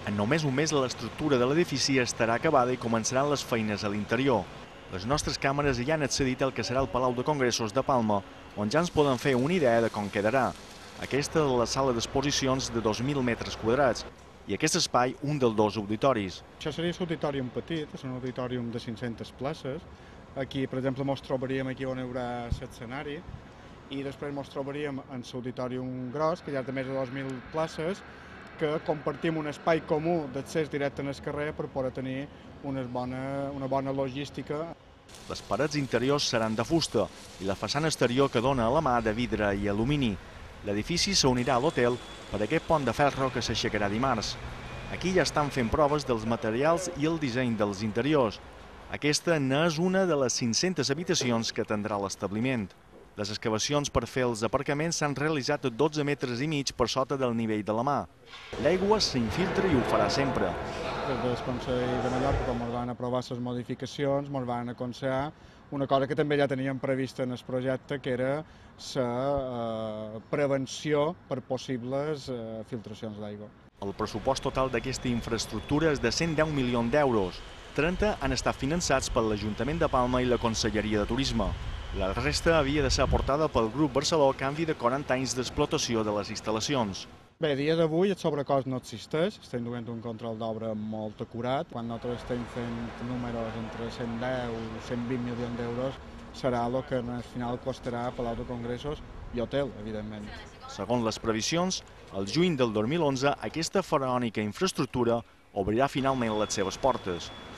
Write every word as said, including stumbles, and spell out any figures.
En només un mes l'estructura de l'edifici estarà acabada i començaran les feines a l'interior. Les nostres càmeres ja han accedit al que serà el Palau de Congressos de Palma, on ja ens poden fer una idea de com quedarà. Aquesta és la sala d'exposicions de dos mil metres quadrats i aquest espai un dels dos auditoris. Això seria l'auditorium petit, és un auditorium de cinc-centes places. Aquí, per exemple, ens trobaríem aquí on hi haurà l'escenari i després ens trobaríem en l'auditorium gros, que ja té més de dos mil places, que compartim un espai comú d'accés directe al carrer per poder tenir una bona, una bona logística. Les parets interiors seran de fusta i la façana exterior que dona a la mà de vidre i alumini. L'edifici s'unirà a l'hotel per aquest pont de ferro que s'aixecarà dimarts. Aquí ja estan fent proves dels materials i el disseny dels interiors. Aquesta n'és una de les cinc-centes habitacions que tindrà l'establiment. Les excavacions per fer els aparcaments s'han realitzat a dotze metres i mig per sota del nivell de la mà. L'aigua s'infiltra i ho farà sempre. Des del Consell de Mallorca, quan ens van aprovar les modificacions, ens van aconsellar una cosa que també ja teníem prevista en el projecte, que era la prevenció per possibles filtracions d'aigua. El pressupost total d'aquesta infraestructura és de cent deu milions d'euros. trenta han estat finançats per l'Ajuntament de Palma i la Conselleria de Turisme. La resta havia de ser aportada pel Grup Barceló a canvi de quaranta anys d'explotació de les instal·lacions. Bé, a dia d'avui el sobrecost no existeix, estem duent un control d'obra molt acurat. Quan nosaltres estem fent números entre cent deu i cent vint milions d'euros, serà el que al final costarà Palau de Congressos i hotel, evidentment. Segons les previsions, al juny del dos mil onze aquesta faraònica infraestructura obrirà finalment les seves portes.